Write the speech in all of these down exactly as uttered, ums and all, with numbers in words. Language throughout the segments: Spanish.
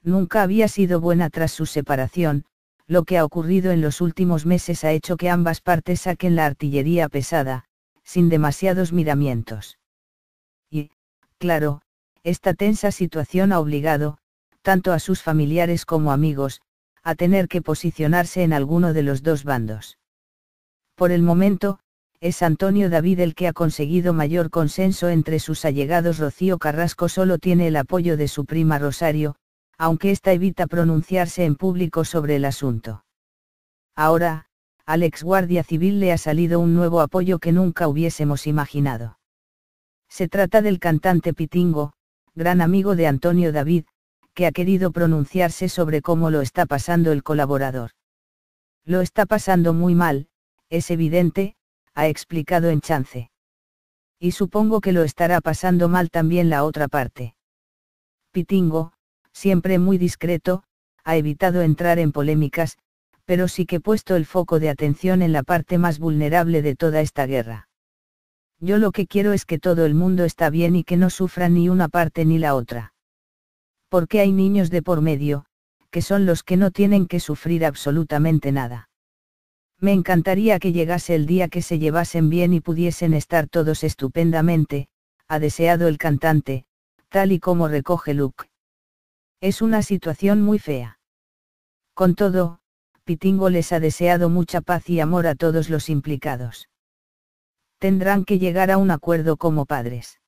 nunca había sido buena tras su separación. Lo que ha ocurrido en los últimos meses ha hecho que ambas partes saquen la artillería pesada, sin demasiados miramientos. Y, claro, esta tensa situación ha obligado, tanto a sus familiares como amigos, a tener que posicionarse en alguno de los dos bandos. Por el momento, es Antonio David el que ha conseguido mayor consenso entre sus allegados. Rocío Carrasco solo tiene el apoyo de su prima Rosario, aunque ésta evita pronunciarse en público sobre el asunto. Ahora, al ex guardia civil le ha salido un nuevo apoyo que nunca hubiésemos imaginado. Se trata del cantante Pitingo, gran amigo de Antonio David, que ha querido pronunciarse sobre cómo lo está pasando el colaborador. Lo está pasando muy mal, es evidente, ha explicado en Chance. Y supongo que lo estará pasando mal también la otra parte. Pitingo, siempre muy discreto, ha evitado entrar en polémicas, pero sí que ha puesto el foco de atención en la parte más vulnerable de toda esta guerra. Yo lo que quiero es que todo el mundo está bien y que no sufra ni una parte ni la otra. Porque hay niños de por medio, que son los que no tienen que sufrir absolutamente nada. Me encantaría que llegase el día que se llevasen bien y pudiesen estar todos estupendamente, ha deseado el cantante, tal y como recoge Luke. Es una situación muy fea. Con todo, Pitingo les ha deseado mucha paz y amor a todos los implicados. Tendrán que llegar a un acuerdo como padres.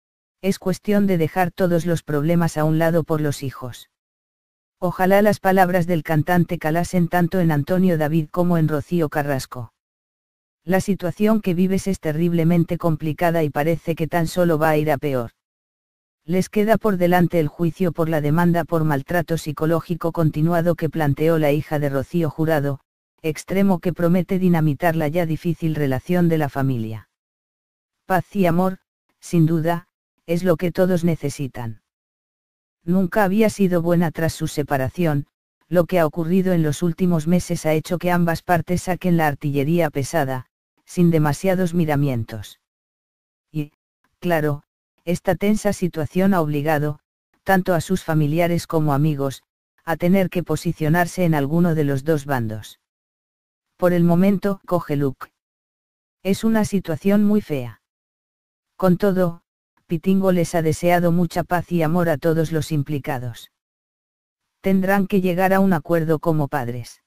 Es cuestión de dejar todos los problemas a un lado por los hijos. Ojalá las palabras del cantante calasen tanto en Antonio David como en Rocío Carrasco. La situación que vives es terriblemente complicada y parece que tan solo va a ir a peor. Les queda por delante el juicio por la demanda por maltrato psicológico continuado que planteó la hija de Rocío Jurado, extremo que promete dinamitar la ya difícil relación de la familia. Paz y amor, sin duda, es lo que todos necesitan. Nunca había sido buena tras su separación. Lo que ha ocurrido en los últimos meses ha hecho que ambas partes saquen la artillería pesada, sin demasiados miramientos. Y, claro, esta tensa situación ha obligado, tanto a sus familiares como amigos, a tener que posicionarse en alguno de los dos bandos. Por el momento, coge Luke. Es una situación muy fea. Con todo, Pitingo les ha deseado mucha paz y amor a todos los implicados. Tendrán que llegar a un acuerdo como padres.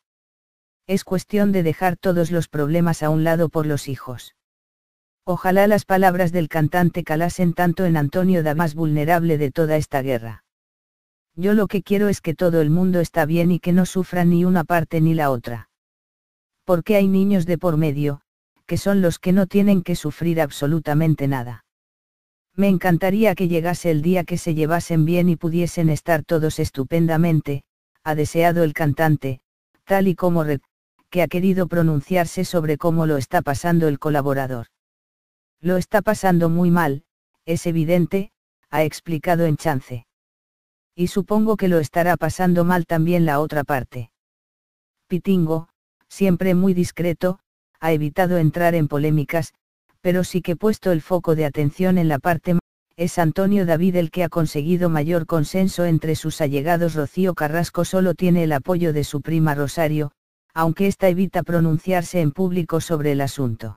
Es cuestión de dejar todos los problemas a un lado por los hijos. Ojalá las palabras del cantante calasen tanto en Antonio David, más vulnerable de toda esta guerra. Yo lo que quiero es que todo el mundo está bien y que no sufra ni una parte ni la otra. Porque hay niños de por medio, que son los que no tienen que sufrir absolutamente nada. Me encantaría que llegase el día que se llevasen bien y pudiesen estar todos estupendamente, ha deseado el cantante, tal y como Rep, que ha querido pronunciarse sobre cómo lo está pasando el colaborador. Lo está pasando muy mal, es evidente, ha explicado en Chance. Y supongo que lo estará pasando mal también la otra parte. Pitingo, siempre muy discreto, ha evitado entrar en polémicas, pero sí que ha puesto el foco de atención en la parte más. Es Antonio David el que ha conseguido mayor consenso entre sus allegados. Rocío Carrasco solo tiene el apoyo de su prima Rosario, aunque ésta evita pronunciarse en público sobre el asunto.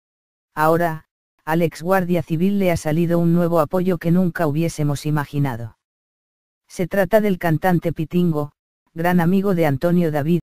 Ahora, al ex guardia civil le ha salido un nuevo apoyo que nunca hubiésemos imaginado. Se trata del cantante Pitingo, gran amigo de Antonio David,